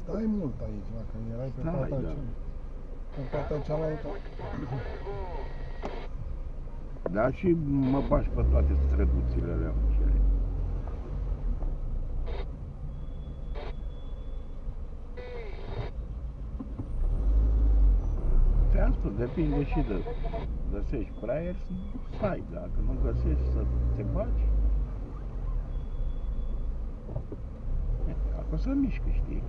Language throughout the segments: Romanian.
Stai mult aici, dacă erai pe partea cealaltă. Pe partea cealaltă. Da, și mă bași pe toate străduțile alea. Ți-am spus, depinde și de găsești fraier să stai, dacă nu găsești să te bagi, acum să mișcă, știi?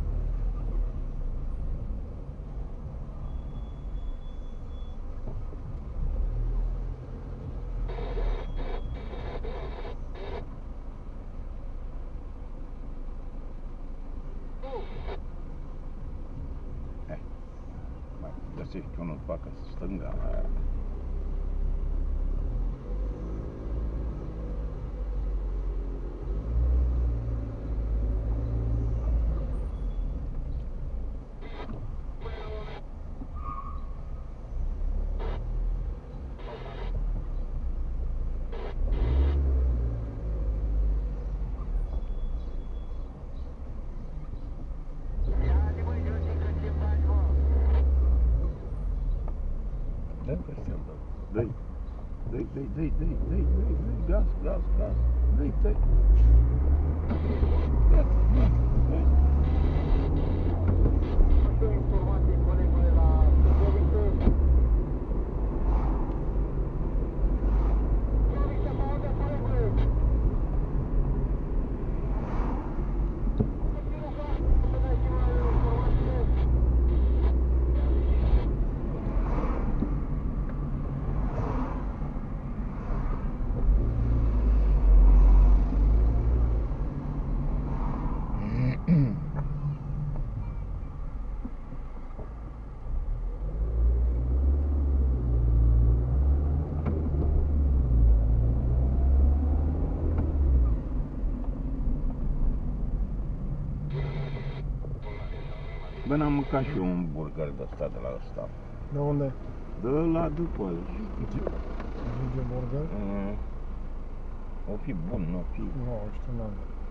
Mai găsești unul pe acasă, stânga aia. Dă-i, gaz, dă-i. Bă, n-am mâncat și eu un burger de ăsta de la ăsta. De unde? De la după. Gigi Burger? O fi bun, nu o fi. Nu, știu, n-am.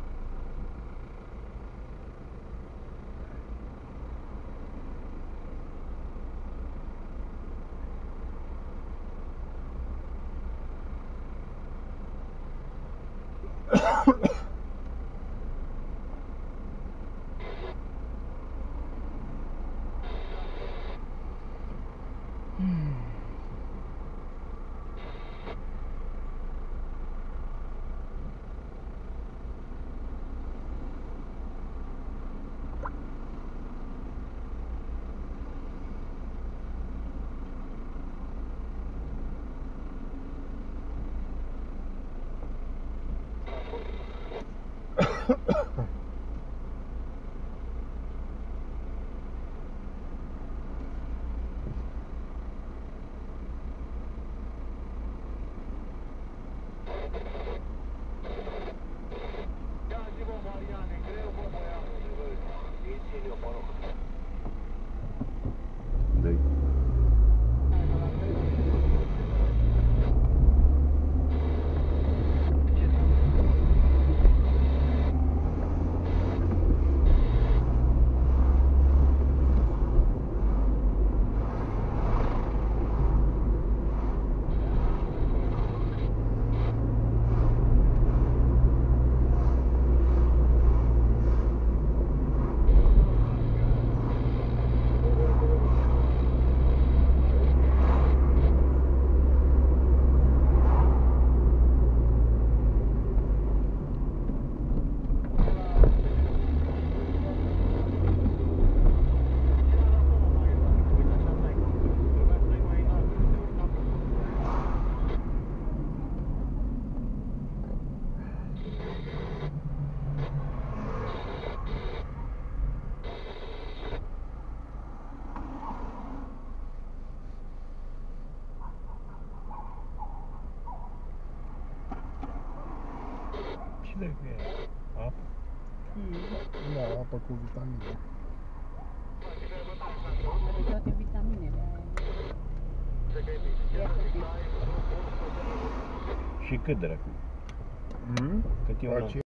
Dă-i. De apă? Da, apă cu vitamine. Toate vitaminele aia. Și cât dracu? Cât e una?